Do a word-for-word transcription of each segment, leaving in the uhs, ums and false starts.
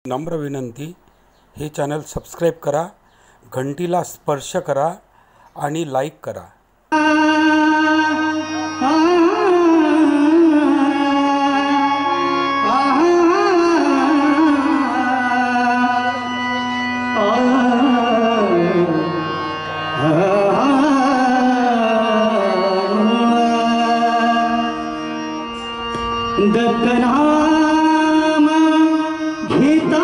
नम्र विनंती, हे चॅनल सबस्क्राइब करा, घंटीला स्पर्श करा आणि लाईक करा। दत्तनाम घेता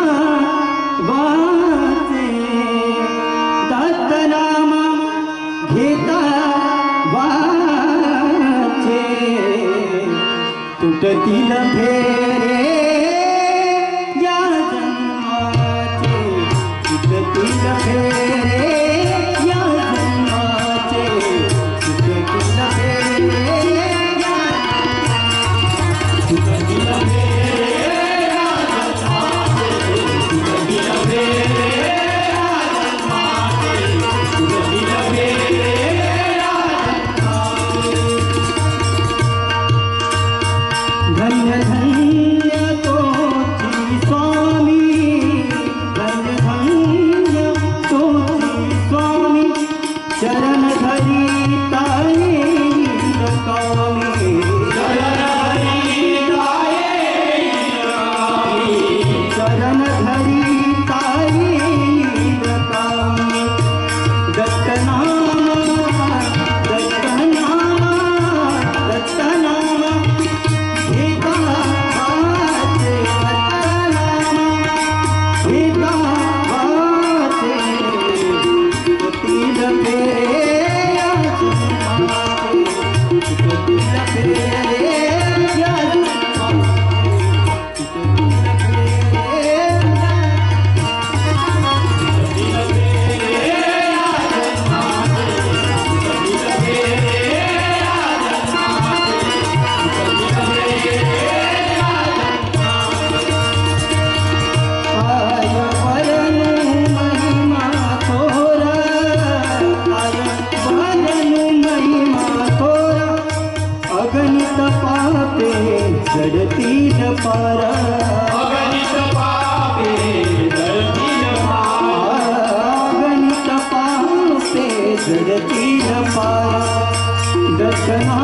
वाचे, दत्तनाम घेता वाचे, तुटतील फेरे या जन्माचे, तुटतील फेरे या जन्माचे, तुटतील फेरे या तुटतील फेरे या जन्माचे, तुटतील फेरे या जन्माचे, तुटतील फेरे या जन्माचे। धन्य धन्य तोची स्वामी, धन्य धन्य तोची स्वामी, चरण धरी ताये कामी, चरण धरी ताये कामी, चरण धरी ताये कामी। दत्तनाम दत्तनाम दत्तनाम घेता वाचे, दत्तनाम घेता वाचे, तुटतील फेरे या जन्माचे, तुटतील फेरे या जन्माचे, तुटतील फेरे या आय वरनु महिमा थोरा, आय वरनु महिमा थोरा, अगणित पापे जडतील पारा, अगणित पापे जडतील पारा, अगणित पापे जडतील पारा। दत्तनाम